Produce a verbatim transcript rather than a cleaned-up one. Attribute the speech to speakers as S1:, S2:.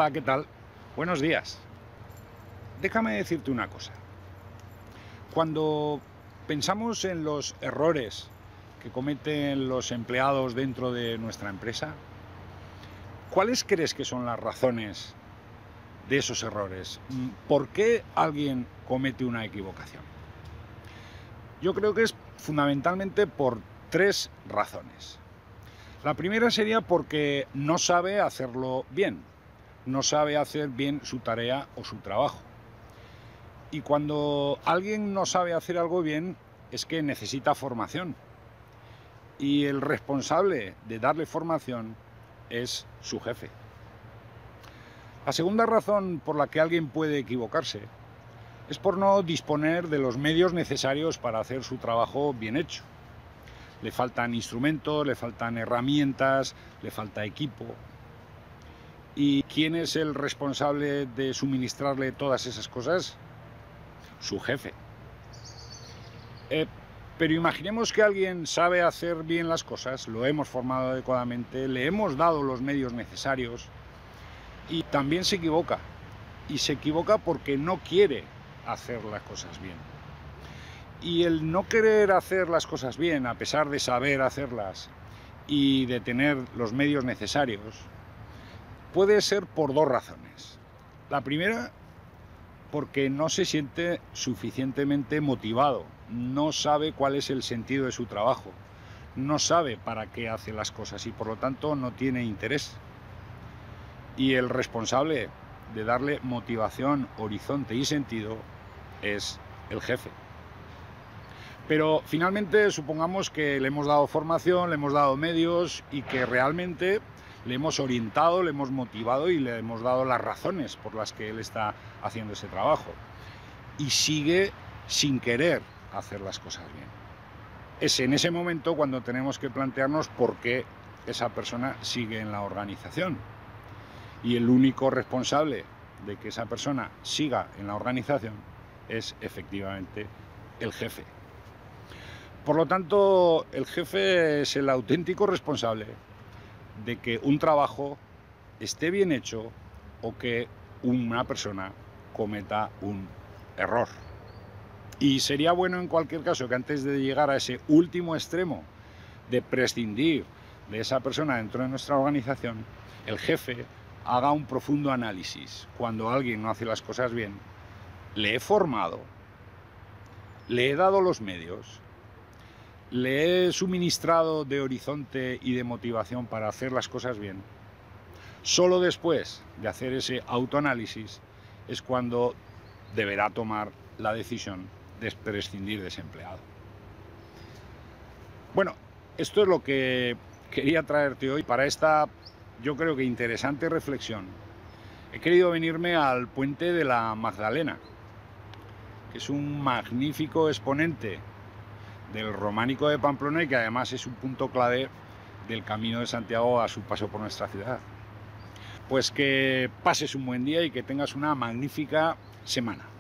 S1: Hola, ¿qué tal? Buenos días. Déjame decirte una cosa. Cuando pensamos en los errores que cometen los empleados dentro de nuestra empresa, ¿cuáles crees que son las razones de esos errores? Mm, ¿Por qué alguien comete una equivocación? Yo creo que es fundamentalmente por tres razones. La primera sería porque no sabe hacerlo bien, no sabe hacer bien su tarea o su trabajo. Y cuando alguien no sabe hacer algo bien, es que necesita formación. Y el responsable de darle formación es su jefe. La segunda razón por la que alguien puede equivocarse es por no disponer de los medios necesarios para hacer su trabajo bien hecho. Le faltan instrumentos, le faltan herramientas, le falta equipo. ¿Y quién es el responsable de suministrarle todas esas cosas? Su jefe. Eh, pero imaginemos que alguien sabe hacer bien las cosas, lo hemos formado adecuadamente, le hemos dado los medios necesarios y también se equivoca. Y se equivoca porque no quiere hacer las cosas bien. Y el no querer hacer las cosas bien, a pesar de saber hacerlas y de tener los medios necesarios, puede ser por dos razones. La primera, porque no se siente suficientemente motivado, no sabe cuál es el sentido de su trabajo, no sabe para qué hace las cosas y por lo tanto no tiene interés. Y el responsable de darle motivación, horizonte y sentido es el jefe. Pero finalmente supongamos que le hemos dado formación, le hemos dado medios y que realmente le hemos orientado, le hemos motivado y le hemos dado las razones por las que él está haciendo ese trabajo. Y sigue sin querer hacer las cosas bien. Es en ese momento cuando tenemos que plantearnos por qué esa persona sigue en la organización. Y el único responsable de que esa persona siga en la organización es efectivamente el jefe. Por lo tanto, el jefe es el auténtico responsable de que un trabajo esté bien hecho o que una persona cometa un error. Y sería bueno en cualquier caso que antes de llegar a ese último extremo de prescindir de esa persona dentro de nuestra organización, el jefe haga un profundo análisis. Cuando alguien no hace las cosas bien, le he formado, le he dado los medios, le he suministrado de horizonte y de motivación para hacer las cosas bien. Solo después de hacer ese autoanálisis es cuando deberá tomar la decisión de prescindir de ese empleado. Bueno, esto es lo que quería traerte hoy para esta, yo creo que interesante reflexión. He querido venirme al Puente de la Magdalena, que es un magnífico exponente del románico de Pamplona y que además es un punto clave del Camino de Santiago a su paso por nuestra ciudad. Pues que pases un buen día y que tengas una magnífica semana.